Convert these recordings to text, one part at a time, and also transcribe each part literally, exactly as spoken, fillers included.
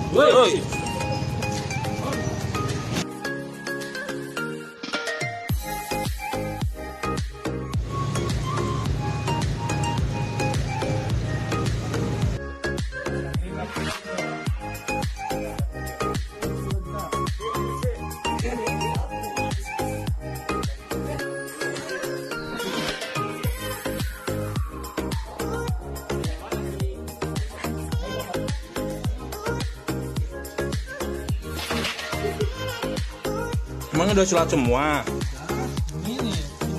Woi, woi. Emang udah sholat semua? Ini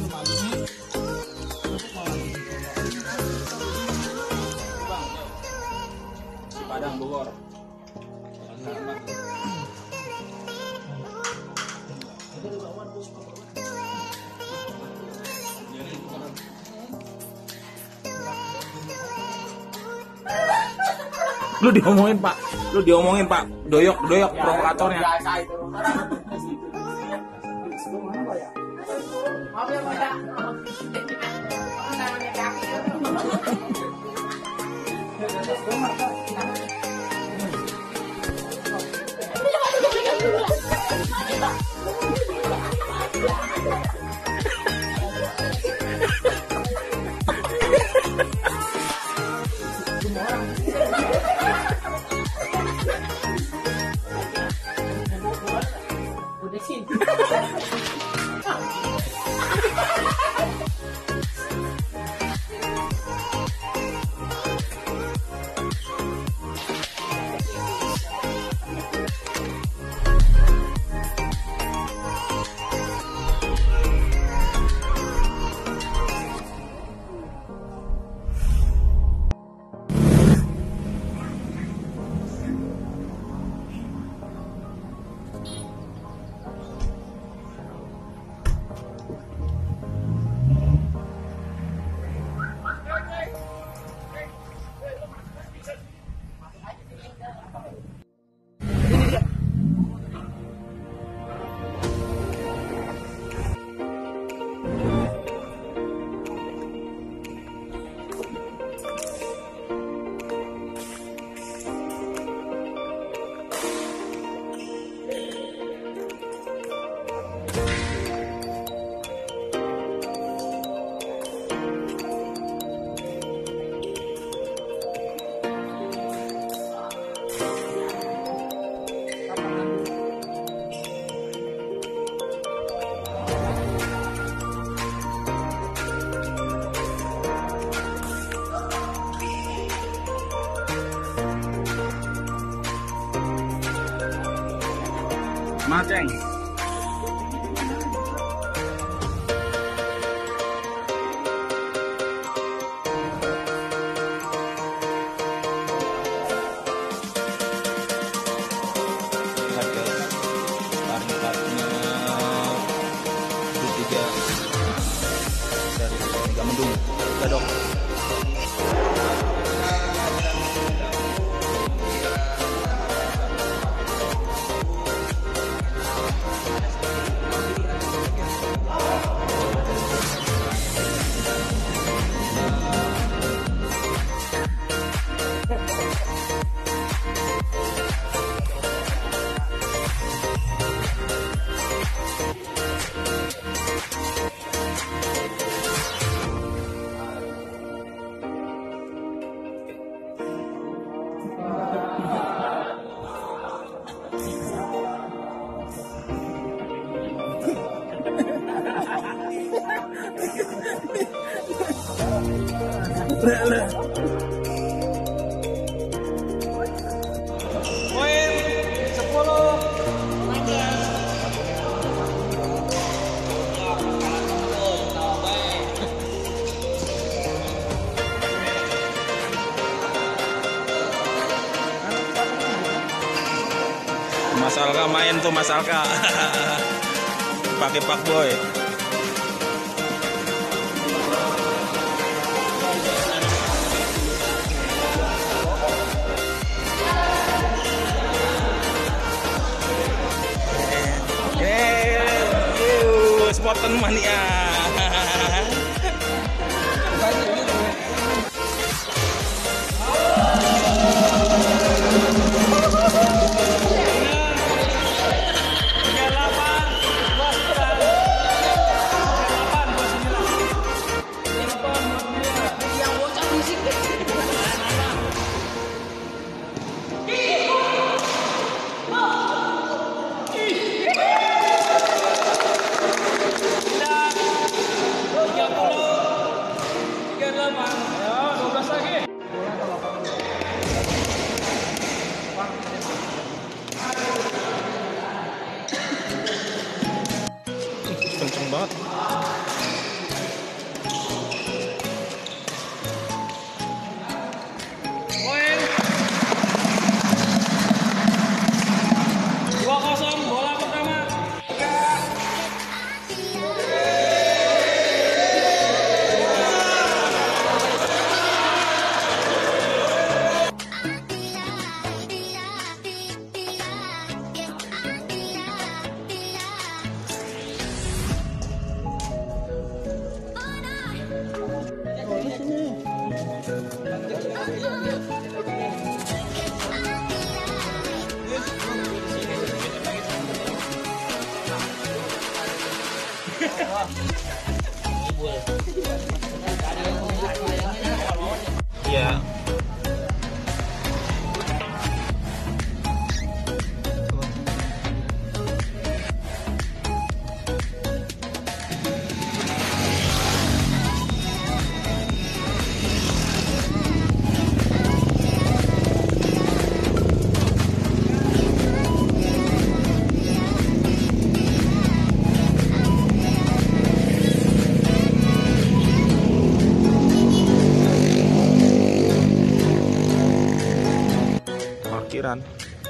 Padang Bogor. Lu diomongin Pak, lu diomongin Pak, doyok doyok provokatornya. Maceng. Mendung, Gadok. Poin sepuluh. Mas Alka main tuh Mas Alka. Pakai Pak Boy. Sporten mania. banget. Poin dua kosong, bola pertama. Iya. Parkiran.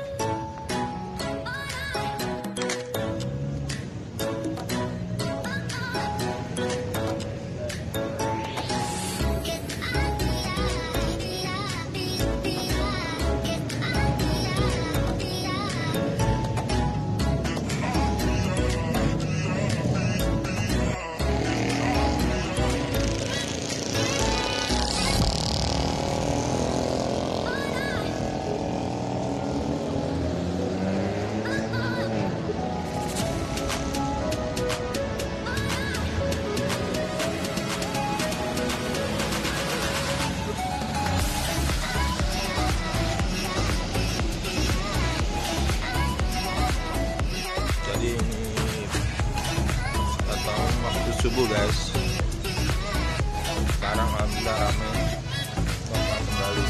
Jadi ini datang waktu subuh guys. Sekarang alhamdulillah ramai bapak kembali.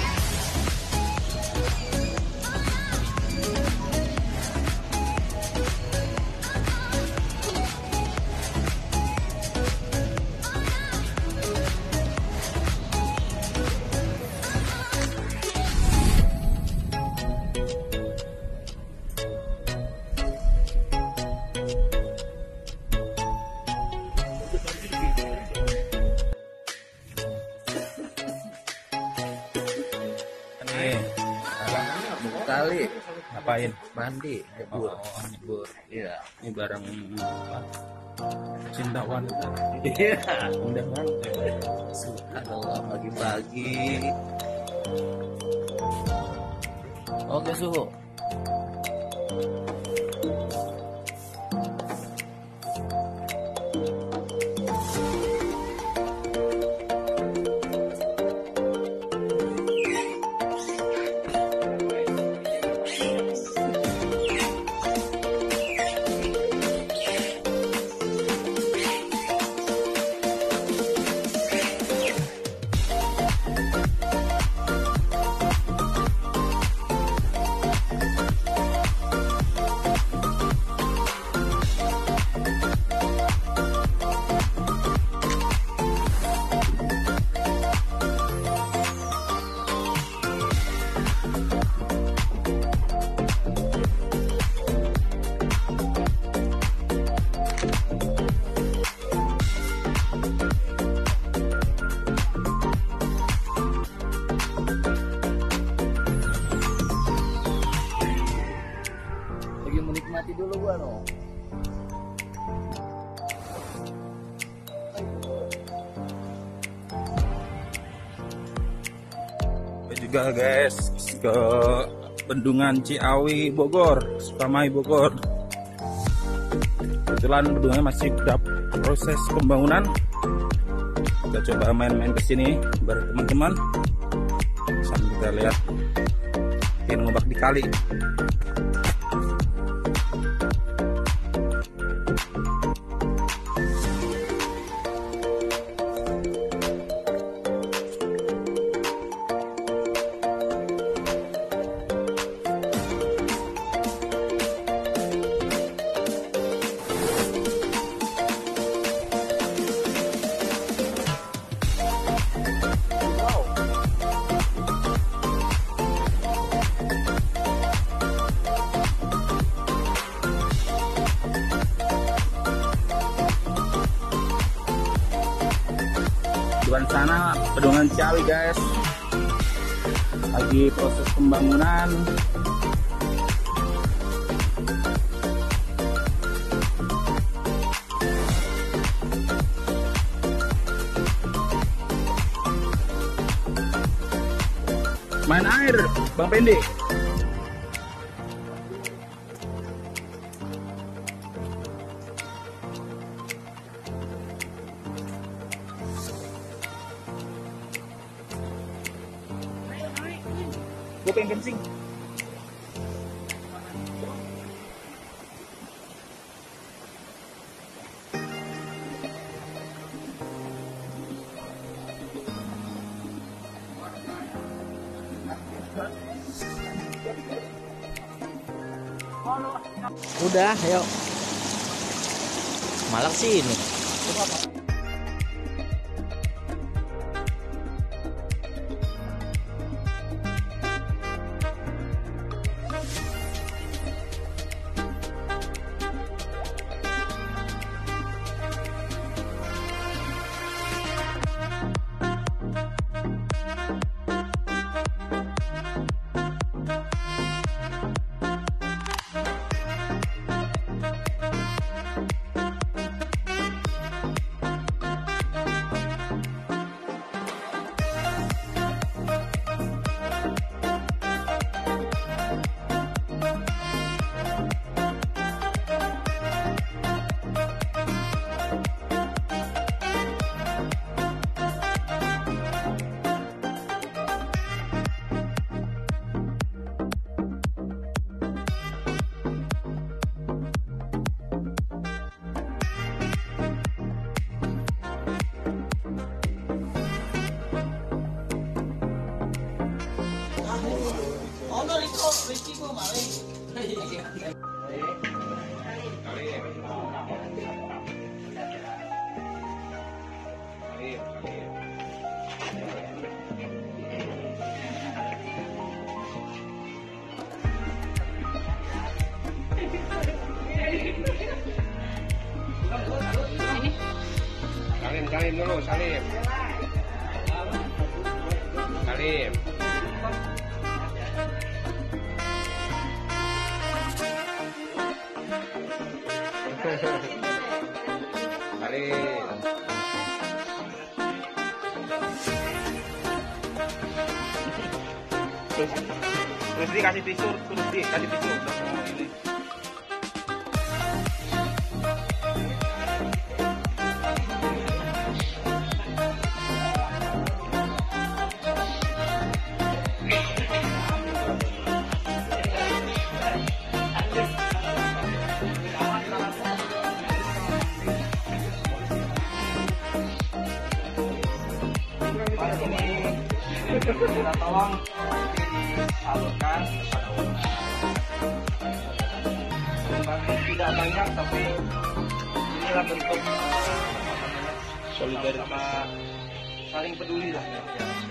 Nih, Kali ngapain? mandi, nyebur. Oh, nyebur. Iya. Ini barang apa? Cinta wanita. Iya. Undangan. Subhanallah, pagi-pagi. Oke, suhu. Lagi menikmati dulu gua no. Juga guys ke Bendungan Ciawi Bogor, Sukamai Bogor. Kebetulan bendungannya masih dalam proses pembangunan. Kita coba main-main ke sini bareng teman-teman. Sambil kita lihat ini ngobak di kali. Dan sana Pedungan Ciawi guys, lagi proses pembangunan. Main air, Bang Pendi. Gue pengen kencing. Udah, ayo. Malak sih ini. Salim, salim dulu, salim. Salim. Salim. Terus, terus dikasih tisu, terus dikasih tisu. Ini. Kita tolong disalurkan kepada umat. Sumbangan tidak banyak, tapi inilah bentuk solidaritas sama saling peduli lah ya.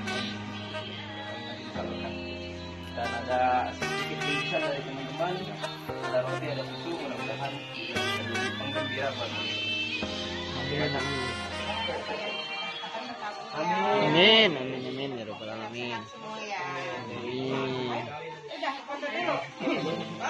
Dan ada sedikit tulisan dari teman-teman, ada roti, ada susu, mudah-mudahan bisa jadi penggembira bagi. Amin, amin, amin ya rabbal alamin. Amin.